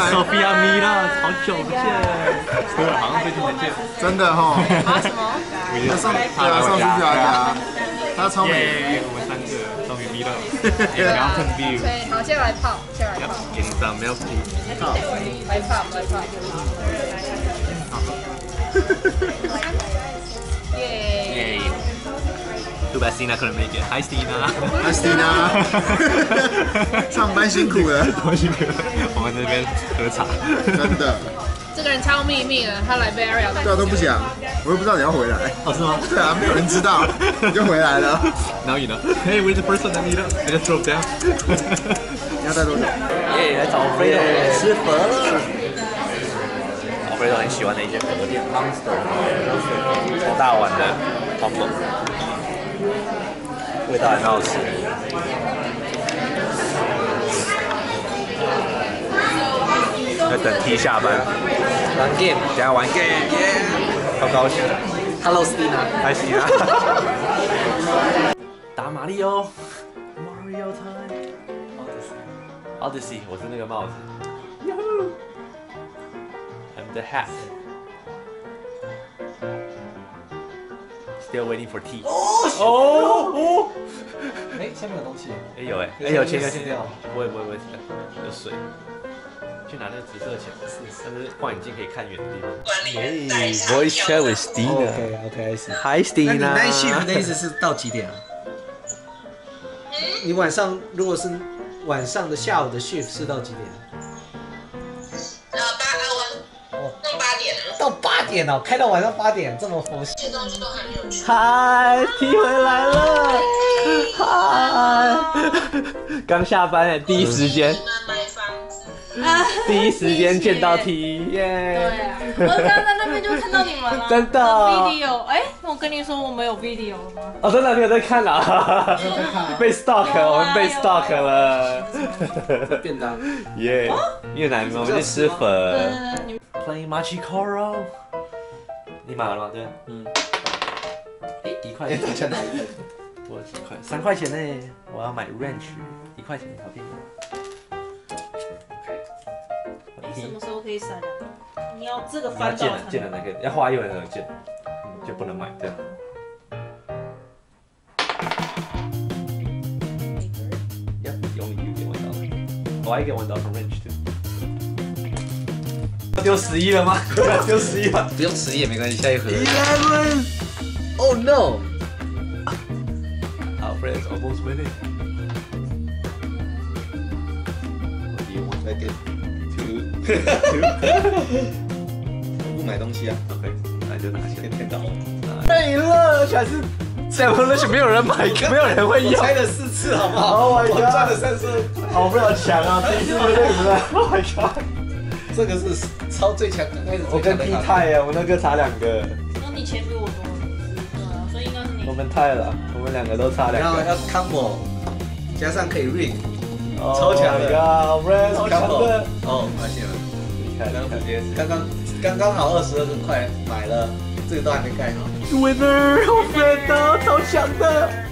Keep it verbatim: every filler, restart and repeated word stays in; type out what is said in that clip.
Sophia Mila， 好久不见，对，好像最近才见， 真的哈。 啊什么？ 他上对啊，上次去他家，他超美。 我们三个终于 meet 到了 ，Mountain View。 所以好，先来泡，先来泡。 给你张 milk tea。 来泡，来泡。耶！ Too bad Stina couldn't make it. Hi Stina. Hi Stina. 上班辛苦了， 辛苦了。我们那边喝茶， 真的。 这个人超秘密的，他来 Bay Area 对啊都不讲，我又不知道你要回来。 哦是吗？ 对啊，没有人知道，你就回来了。 Now you know. Hey, we're the person that meet up. I just drove down. 你要带多久？ 耶，来找 Fredo 吃粉了。Fredo 很喜欢的一间火锅店 ，Monster， 超大碗的 combo， 味道很好吃。在等 T 下班， 玩 game， 等下玩 game， 耶，好高兴。 Hello Stina， Hi Stina。打马里奥 ，Mario Time。Odyssey， 我是那个帽子。I'm the hat. Still waiting for tea. 哦哦！ 哎，下面有东西。 哎有哎，哎有钱有钱有，不会不会不会，有水。去拿那个紫色钱，但是望远镜可以看远的地方。哎 ，Voice chat with Stina. OK OK， I see. Hi Stina. 那你 night shift 的意思是到几点啊？你晚上如果是晚上的下午的 shift 是到几点？ 呃，八呃，我到八点了。 到八点哦，开到晚上八点，这么佛系。 这东西都还没有去。 嗨 ，T 回来了。嗨，刚下班哎，第一时间。 买房子。 第一时间见到 T， 耶！ 对啊，我刚刚在那边就看到你们了。 真的 video， 哎，我跟你说我们有 video 了吗？ 哦，真的，你有在看啊？被 stalk， 我们被 stalk 了。 便当。 耶！越南我们去吃粉。 你 Playing Machikoro。你买了吗？对。嗯。哎，一块钱。我几块？三块钱呢。我要买 ranch， 一块钱好便宜。 什么时候可以闪啊？你要这个你要翻到建了，建了那个要花一回合建，嗯，就不能买这样。Yep, only you get one dollar. Oh, I get one dollar from Ranch too. 要丢十一了吗？要丢十一了。 不用十也没关系，下一盒。 Eleven. Oh no! Our friends almost winning. What do you want? I did. Two. 我不买东西啊。 OK， 那就拿钱。 天到了。 没了，全是这样东西，没有人买，没有人会要。 我猜了四次，好不好？ Oh my god！ 我赚了三次， 好不了强啊！第一次对不对 ？Oh my god！ 这个是超最强，刚开始我跟 T 泰呀，我那个差两个。 那你钱比我多，对啊，所以应该是你。 我们泰了，我们两个都差两个。 然后要 combo， 加上可以 ring， Oh 超强的 ，my god！ 超强的。 哦，发现了， 你看， 刚直接刚刚刚刚好二十二个块买了，这个都还没盖好。 Winner， 我 friend 超强的。